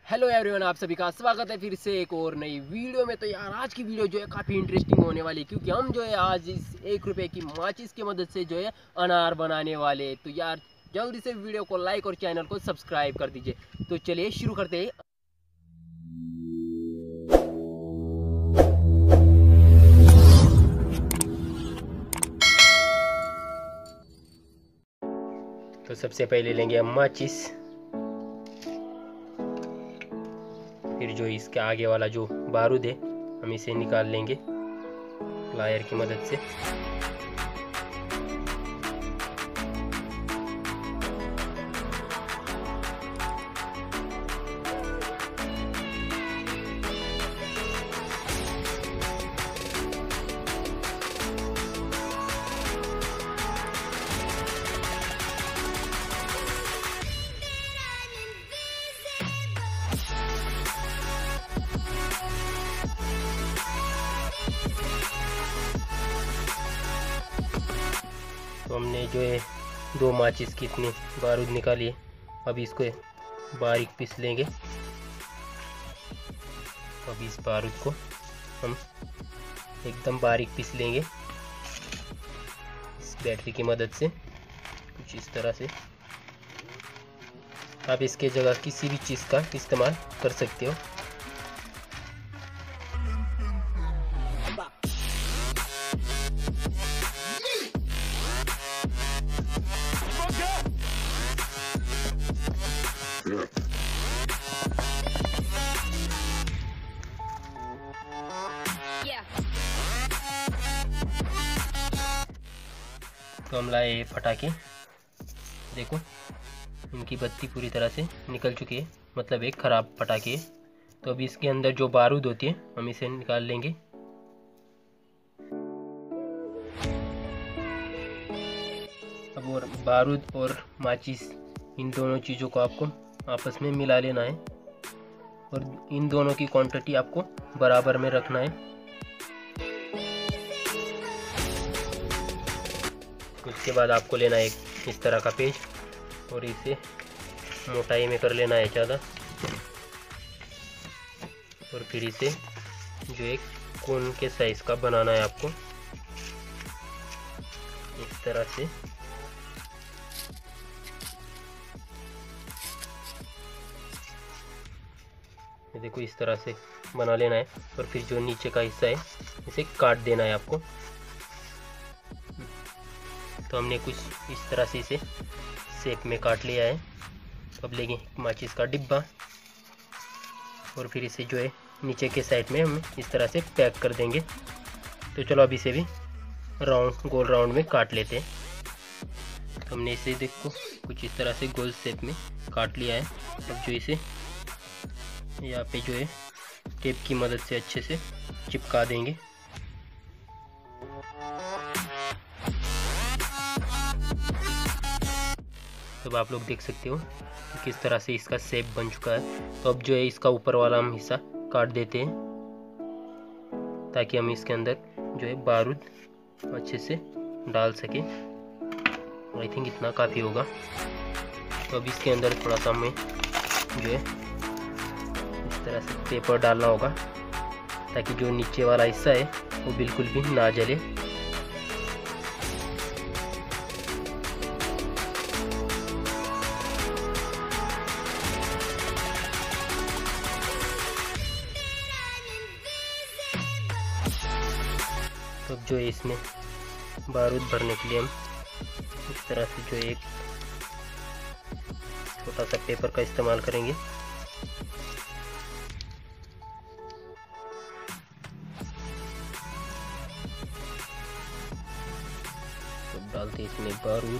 Hello everyone, आप सभी का स्वागत है फिर से एक और नई वीडियो में। तो यार आज की वीडियो जो है काफ़ी इंटरेस्टिंग होने वाली है, क्योंकि हम जो है आज इस 1 रुपये की माचिस की मदद से जो है अनार बनाने वाले। तो यार जल्दी से वीडियो को लाइक और चैनल को सब्सक्राइब कर दीजिए। तो चलिए शुरू करते हैं। तो सबसे पहले लेंगे हम माचिस, फिर जो इसके आगे वाला जो बारूद है हम इसे निकाल लेंगे प्लायर की मदद से। तो हमने जो है 2 माचिस की इतनी बारूद निकाली है। अब इसको बारीक पीस लेंगे। अब इस बारूद को हम एकदम बारीक पीस लेंगे इस बैटरी की मदद से, कुछ इस तरह से। आप इसके जगह किसी भी चीज़ का इस्तेमाल कर सकते हो। तो हम लाए फटाके, देखो इनकी बत्ती पूरी तरह से निकल चुकी है, मतलब एक ख़राब फटाके है। तो अभी इसके अंदर जो बारूद होती है हम इसे निकाल लेंगे। अब और बारूद और माचिस, इन दोनों चीज़ों को आपको आपस में मिला लेना है और इन दोनों की क्वांटिटी आपको बराबर में रखना है। उसके बाद आपको लेना है एक इस तरह का पेज और इसे मोटाई में कर लेना है ज़्यादा, और फिर इसे जो एक कोन के साइज़ का बनाना है आपको इस तरह से। ये देखो इस तरह से बना लेना है और फिर जो नीचे का हिस्सा है इसे काट देना है आपको। तो हमने कुछ इस तरह से इसे शेप में काट लिया है। अब लेंगे माचिस का डिब्बा और फिर इसे जो है नीचे के साइड में हम इस तरह से पैक कर देंगे। तो चलो अब इसे भी गोल राउंड में काट लेते हैं। तो हमने इसे देखो कुछ इस तरह से गोल शेप में काट लिया है। अब जो इसे यहाँ पे जो है टेप की मदद से अच्छे से चिपका देंगे। तो आप लोग देख सकते हो कि किस तरह से इसका शेप बन चुका है। तो अब जो है इसका ऊपर वाला हम हिस्सा काट देते हैं ताकि हम इसके अंदर जो है बारूद अच्छे से डाल सके। आई थिंक इतना काफ़ी होगा। तो अब इसके अंदर थोड़ा सा हमें जो है इस तरह से पेपर डालना होगा ताकि जो नीचे वाला हिस्सा है वो बिल्कुल भी ना जले। तो अब जो है इसमें बारूद भरने के लिए हम इस तरह से जो एक छोटा सा पेपर का इस्तेमाल करेंगे। तो डालते हैं इसमें बारूद।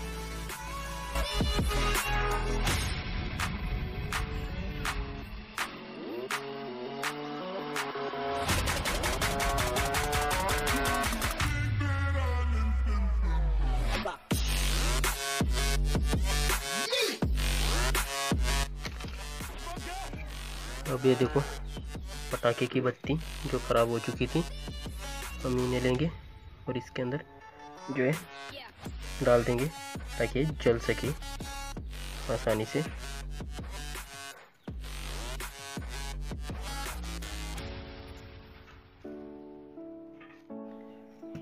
अब ये देखो पटाखे की बत्ती जो ख़राब हो चुकी थी हम इन्हें लेंगे और इसके अंदर जो है डाल देंगे ताकि जल सके आसानी से।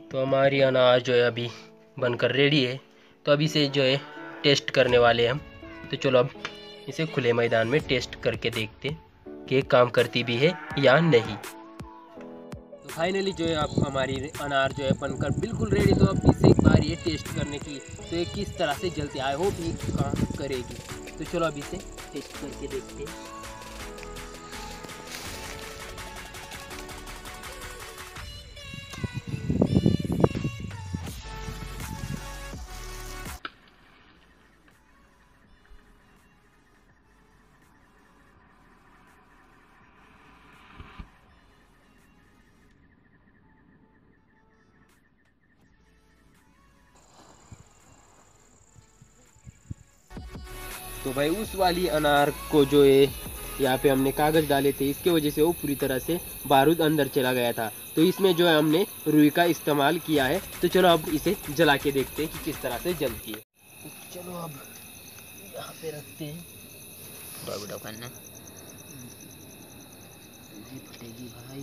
तो हमारी अनार जो है अभी बनकर रेडी है। तो अभी इसे जो है टेस्ट करने वाले हैं हम। तो चलो अब इसे खुले मैदान में टेस्ट करके देखते कि ये काम करती भी है या नहीं। तो फाइनली जो है अब हमारी अनार जो है बनकर बिल्कुल रेडी। तो अब इसे एक बार ये टेस्ट करने के लिए तो ये किस तरह से जलती है, आई होप ये काम करेगी। तो चलो अब इसे टेस्ट करके देखते हैं। तो भाई उस वाली अनार को जो है यहाँ पे हमने कागज डाले थे, इसके वजह से वो पूरी तरह से बारूद अंदर चला गया था। तो इसमें जो है हमने रुई का इस्तेमाल किया है। तो चलो अब इसे जला के देखते हैं कि किस तरह से जलती है। तो चलो अब यहाँ पे रखते हैं। फटेगी भाई।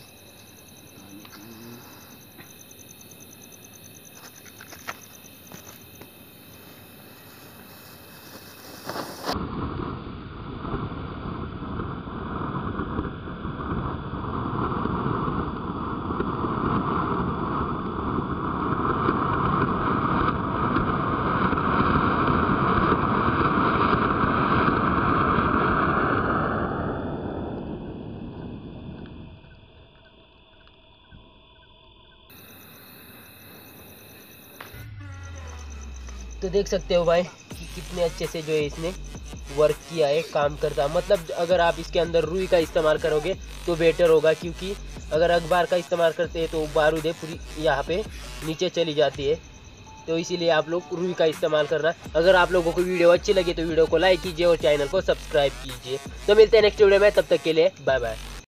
तो देख सकते हो भाई कि कितने अच्छे से जो है इसने वर्क किया है, काम करता। मतलब अगर आप इसके अंदर रुई का इस्तेमाल करोगे तो बेटर होगा, क्योंकि अगर अखबार का इस्तेमाल करते हैं तो बारूद पूरी यहाँ पे नीचे चली जाती है। तो इसीलिए आप लोग रुई का इस्तेमाल करना। अगर आप लोगों को वीडियो अच्छी लगी तो वीडियो को लाइक कीजिए और चैनल को सब्सक्राइब कीजिए। तो मिलते हैं नेक्स्ट वीडियो में, तब तक के लिए बाय बाय।